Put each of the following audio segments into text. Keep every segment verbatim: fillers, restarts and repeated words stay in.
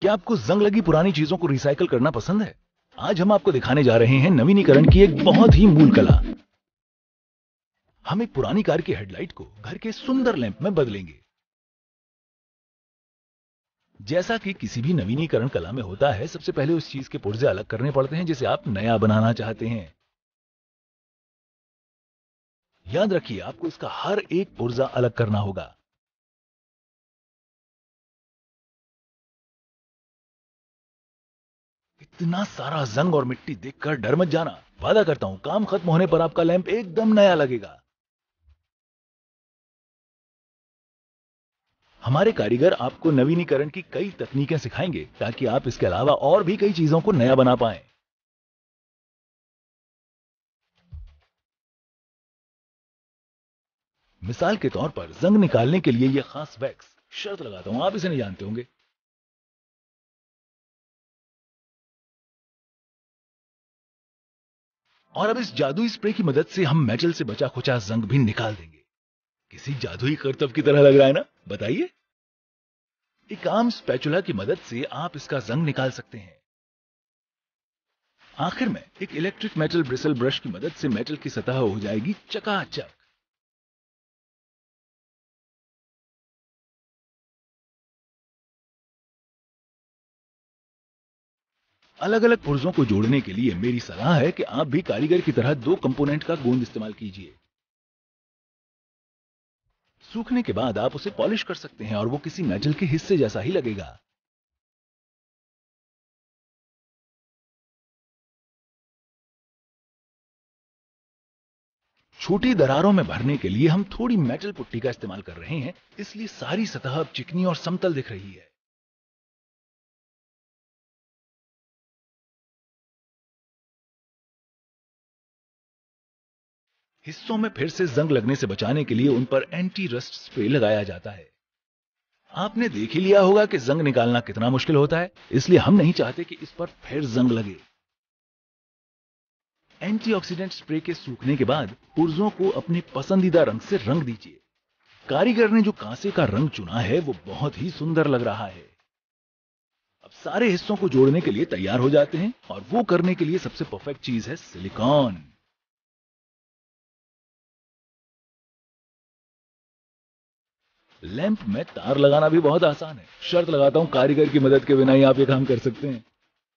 क्या आपको जंग लगी पुरानी चीजों को रिसाइकल करना पसंद है? आज हम आपको दिखाने जा रहे हैं नवीनीकरण की एक बहुत ही मूल कला। हम एक पुरानी कार की हेडलाइट को घर के सुंदर लैंप में बदलेंगे। जैसा कि किसी भी नवीनीकरण कला में होता है, सबसे पहले उस चीज के पुर्जे अलग करने पड़ते हैं जिसे आप नया बनाना चाहते हैं। याद रखिए, आपको इसका हर एक पुर्जा अलग करना होगा। इतना सारा जंग और मिट्टी देखकर डर मत जाना। वादा करता हूं, काम खत्म होने पर आपका लैंप एकदम नया लगेगा। हमारे कारीगर आपको नवीनीकरण की कई तकनीकें सिखाएंगे ताकि आप इसके अलावा और भी कई चीजों को नया बना पाएं। मिसाल के तौर पर जंग निकालने के लिए यह खास वैक्स, शर्त लगाता हूं आप इसे नहीं जानते होंगे। और अब इस जादुई स्प्रे की मदद से हम मेटल से बचा खुचा जंग भी निकाल देंगे। किसी जादुई करतब की तरह लग रहा है ना? बताइए। एक आम स्पैचुला की मदद से आप इसका जंग निकाल सकते हैं। आखिर में एक इलेक्ट्रिक मेटल ब्रिसल ब्रश की मदद से मेटल की सतह हो जाएगी चकाचक। अलग अलग पुर्जों को जोड़ने के लिए मेरी सलाह है कि आप भी कारीगर की तरह दो कंपोनेंट का गोंद इस्तेमाल कीजिए। सूखने के बाद आप उसे पॉलिश कर सकते हैं और वो किसी मेटल के हिस्से जैसा ही लगेगा। छोटी दरारों में भरने के लिए हम थोड़ी मेटल पुट्टी का इस्तेमाल कर रहे हैं, इसलिए सारी सतह अब चिकनी और समतल दिख रही है। हिस्सों में फिर से जंग लगने से बचाने के लिए उन पर एंटी रस्ट स्प्रे लगाया जाता है। आपने देख ही लिया होगा कि जंग निकालना कितना मुश्किल होता है, इसलिए हम नहीं चाहते कि इस पर फिर जंग लगे। एंटीऑक्सीडेंट स्प्रे के सूखने के बाद पुर्जों को अपने पसंदीदा रंग से रंग दीजिए। कारीगर ने जो कांसे का रंग चुना है वो बहुत ही सुंदर लग रहा है। अब सारे हिस्सों को जोड़ने के लिए तैयार हो जाते हैं और वो करने के लिए सबसे परफेक्ट चीज है सिलिकॉन। लैंप में तार लगाना भी बहुत आसान है। शर्त लगाता हूं कारीगर की मदद के बिना ही आप ये काम कर सकते हैं।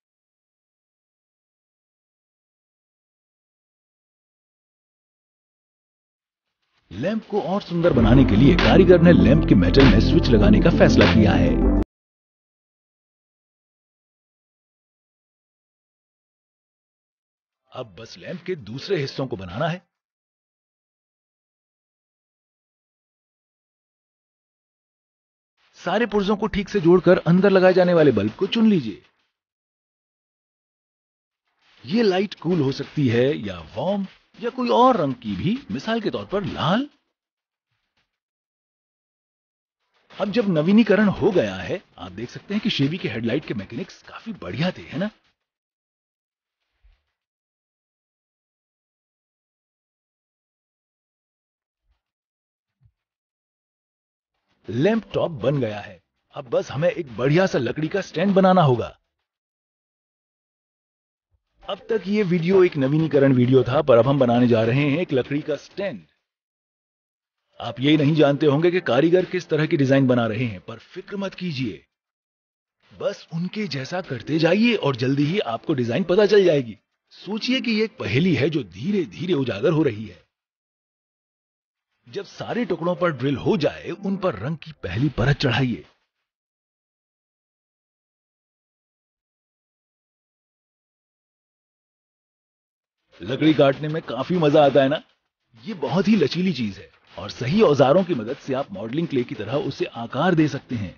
लैंप को और सुंदर बनाने के लिए कारीगर ने लैंप के मेटल में स्विच लगाने का फैसला किया है। अब बस लैंप के दूसरे हिस्सों को बनाना है। सारे पुर्जों को ठीक से जोड़कर अंदर लगाए जाने वाले बल्ब को चुन लीजिए। ये लाइट कूल हो सकती है या वार्म या कोई और रंग की भी, मिसाल के तौर पर लाल। अब जब नवीनीकरण हो गया है, आप देख सकते हैं कि शेवी के हेडलाइट के मैकेनिक्स काफी बढ़िया थे, है ना? लैंप टॉप बन गया है। अब बस हमें एक बढ़िया सा लकड़ी का स्टैंड बनाना होगा। अब तक ये वीडियो एक नवीनीकरण वीडियो था, पर अब हम बनाने जा रहे हैं एक लकड़ी का स्टैंड। आप यही नहीं जानते होंगे कि कारीगर किस तरह की डिजाइन बना रहे हैं, पर फिक्र मत कीजिए। बस उनके जैसा करते जाइए और जल्दी ही आपको डिजाइन पता चल जाएगी। सोचिए कि ये एक पहेली है जो धीरे धीरे उजागर हो रही है। जब सारे टुकड़ों पर ड्रिल हो जाए, उन पर रंग की पहली परत चढ़ाइए। लकड़ी काटने में काफी मजा आता है ना? ये बहुत ही लचीली चीज है और सही औजारों की मदद से आप मॉडलिंग क्ले की तरह उसे आकार दे सकते हैं।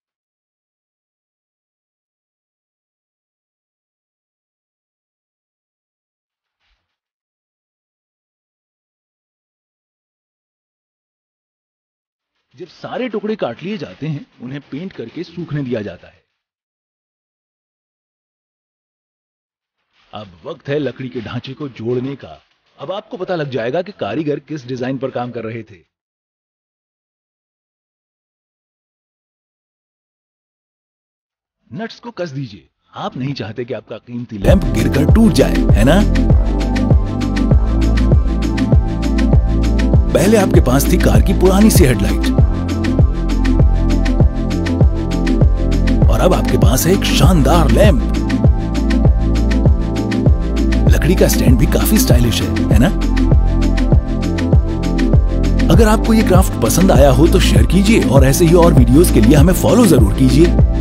जब सारे टुकड़े काट लिए जाते हैं, उन्हें पेंट करके सूखने दिया जाता है। अब वक्त है लकड़ी के ढांचे को जोड़ने का। अब आपको पता लग जाएगा कि कारीगर किस डिजाइन पर काम कर रहे थे। नट्स को कस दीजिए। आप नहीं चाहते कि आपका कीमती लैंप गिरकर टूट जाए, है ना? पहले आपके पास थी कार की पुरानी सी हेडलाइट, और अब आपके पास है एक शानदार लैंप। लकड़ी का स्टैंड भी काफी स्टाइलिश है, है ना? अगर आपको ये क्राफ्ट पसंद आया हो तो शेयर कीजिए और ऐसे ही और वीडियोस के लिए हमें फॉलो जरूर कीजिए।